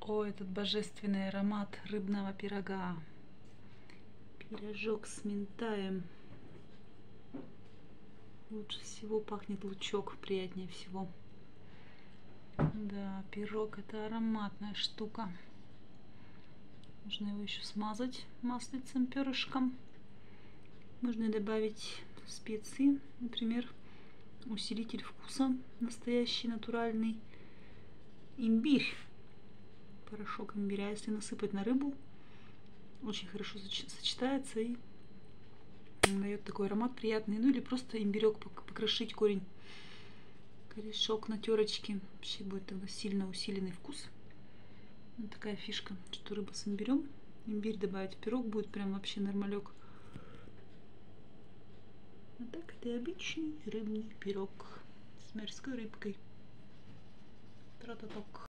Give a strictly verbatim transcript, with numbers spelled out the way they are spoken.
О, этот божественный аромат рыбного пирога. Пирожок с минтаем. Лучше всего пахнет лучок, приятнее всего. Да, пирог это ароматная штука. Можно его еще смазать маслицем, перышком. Можно добавить специи, например, усилитель вкуса, настоящий, натуральный, имбирь. Порошок имбиря, если насыпать на рыбу, очень хорошо сочетается и дает такой аромат приятный. Ну или просто имбирек покрошить, корень, корешок на терочке. Вообще будет тогда сильно усиленный вкус. Вот такая фишка, что рыба с имбирем. Имбирь добавить в пирог будет прям вообще нормалек. А так это обычный рыбный пирог с морской рыбкой. Тра-та-ток.